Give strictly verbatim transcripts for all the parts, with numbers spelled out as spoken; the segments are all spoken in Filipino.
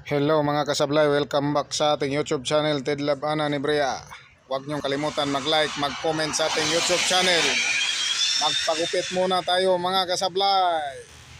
Hello mga kasablay, welcome back sa ating YouTube channel Ted Love Ana ni Brea. Huwag niyong kalimutan mag-like, mag-comment sa ating YouTube channel. Magpagupit muna tayo mga kasablay.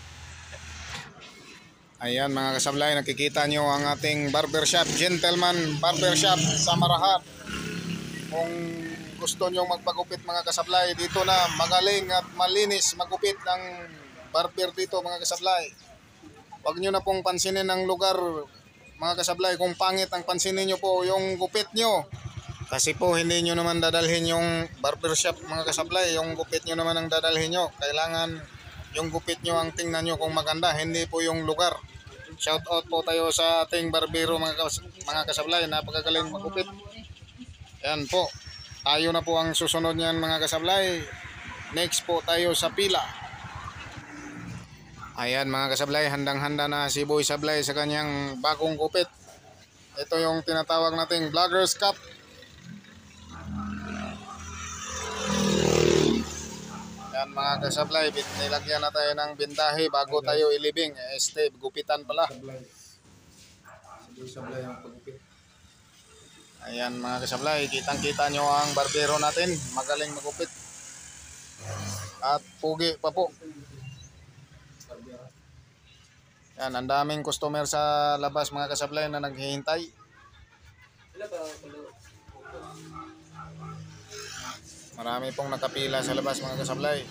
Ayan mga kasablay, nakikita niyo ang ating barbershop, Gentleman Barbershop sa Marahat. Kung gusto niyong magpagupit mga kasablay, dito na magaling at malinis magupit ng barber dito mga kasablay. Huwag niyo na pong pansinin ang lugar mga kasablay, kung pangit ang pansinin nyo po yung gupit nyo. Kasi po hindi nyo naman dadalhin yung barbershop mga kasablay, yung gupit nyo naman ang dadalhin nyo. Kailangan yung gupit nyo ang tingnan nyo kung maganda, hindi po yung lugar. Shout out po tayo sa ating barbero mga, kas mga kasablay, napakagaling magupit. Yan po, tayo na po ang susunod niyan mga kasablay. Next po tayo sa pila. Ayan mga kasablay, handang-handa na si Boy Sablay sa kanyang bagong gupit. Ito yung tinatawag nating Vlogger's Cut. Ayan mga kasablay, nilagyan na tayo ng bintahe bago tayo ilibing. Este, gupitan pala. Si Boy Sablay ang pagupit. Ayan mga kasablay, kitang-kita nyo ang barbero natin. Magaling magupit. At pugi pa po. Yan, ang daming customer sa labas mga kasablay na naghihintay. Marami pong nakapila sa labas mga kasablay.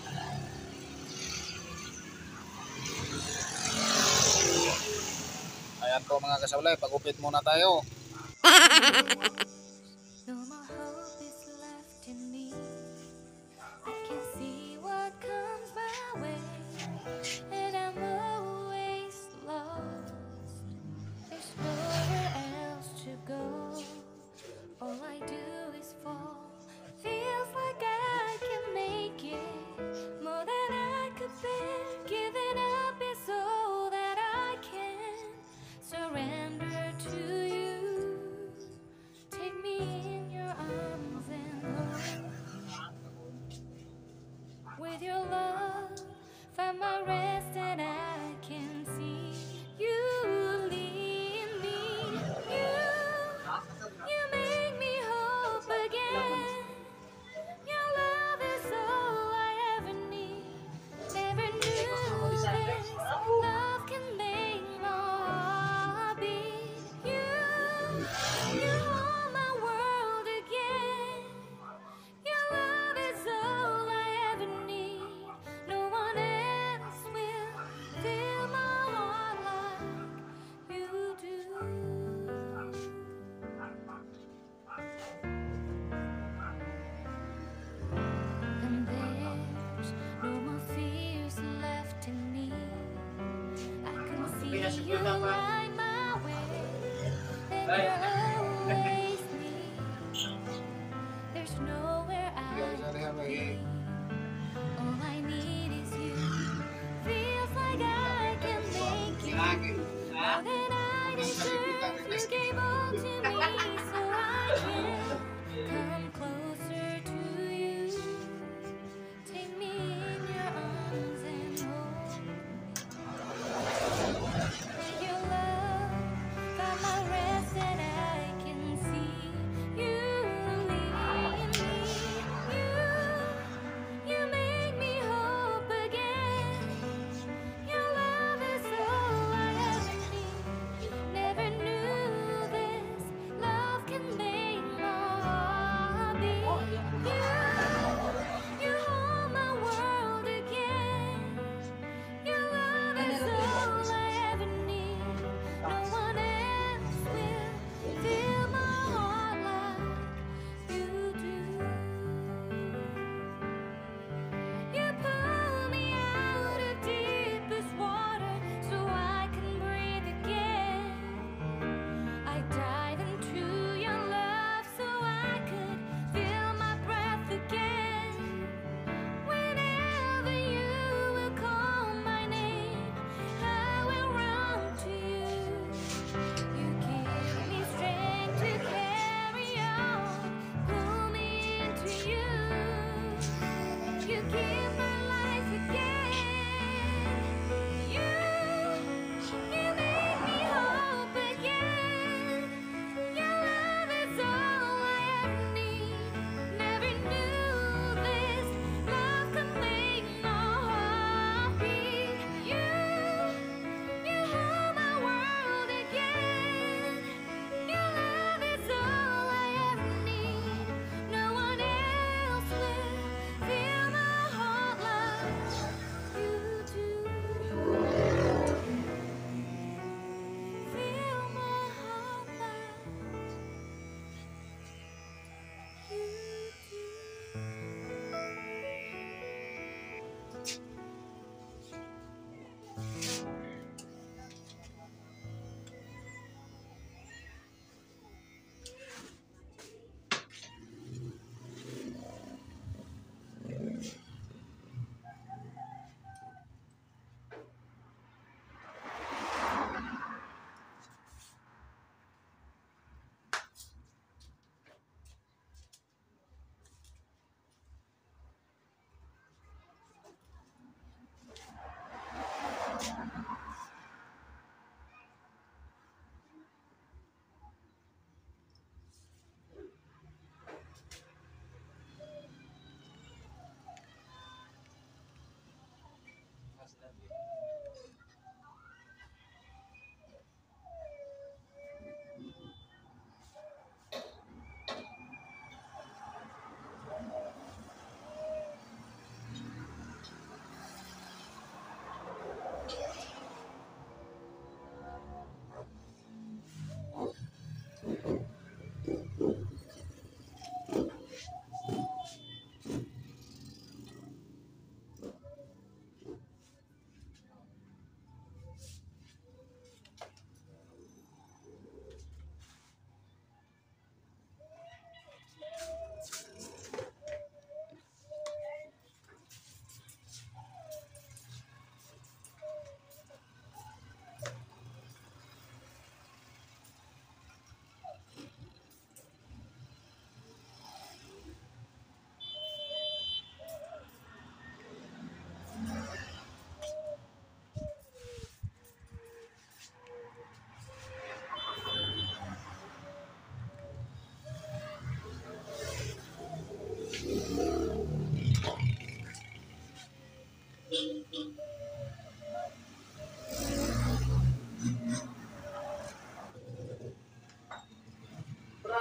Ayan po mga kasablay, pagupit muna tayo. With your love, find my rest and I can see you lead me. You, you make me hope again. Your love is all I ever need. Never knew this love can make my heart beat. You, you hold my world again. Your love is all I ever need. No one else will fill my heart like you do. And there's no more fears left in me. I can see you right my way, and you're always near. There's nowhere I can be. All I need is you. Feels like I can make it more than I deserve. You gave all to me, so I can come closer to you. Take me in your arms and hold me. With your love, find my rest and I can see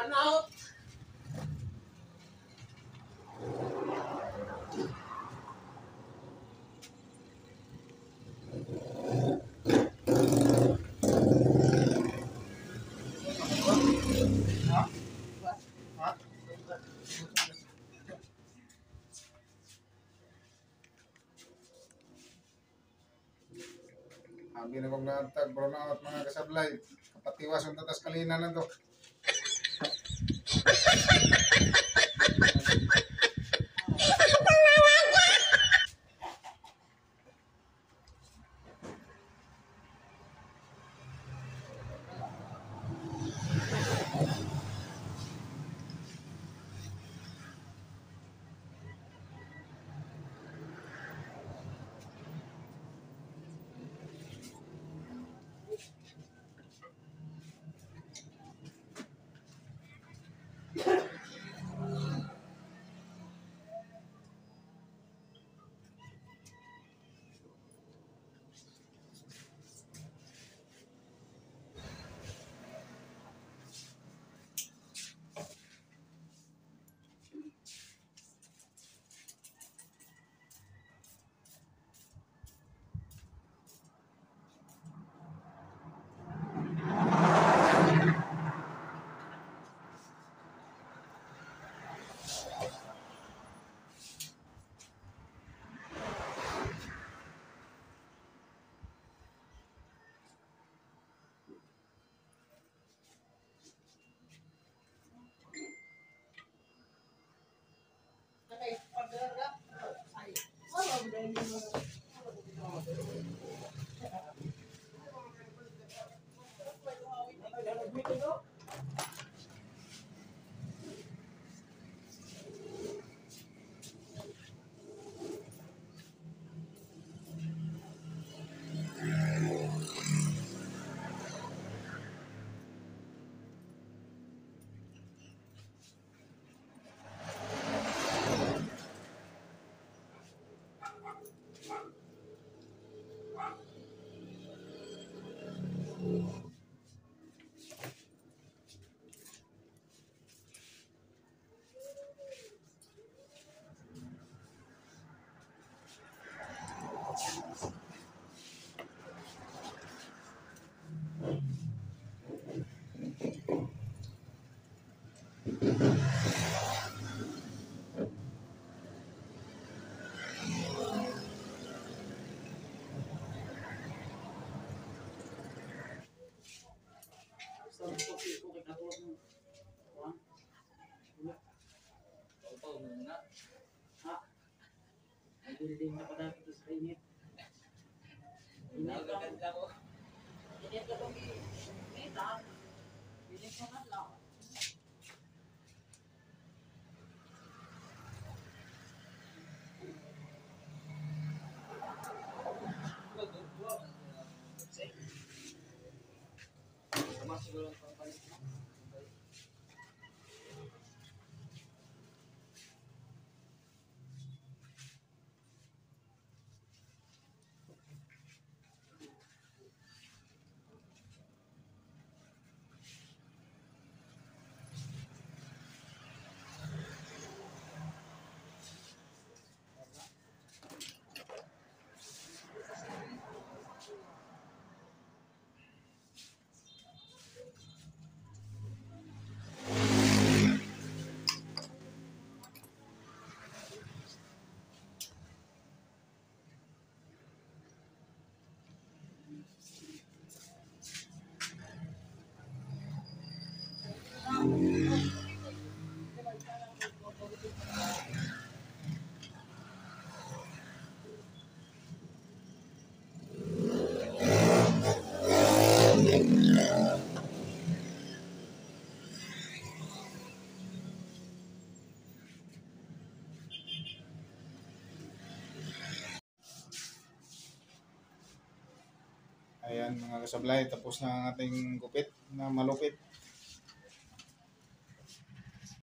Burnout. Ha? Ha? Abi na kong natag burnout mga kasablay. Kapatiwas yung tatas kalina na to. Building na pala ito sa init. Init lang. Init lang kung init lang. Init lang lang. Ayan mga kasablay, tapos na ang ating gupit na malupit.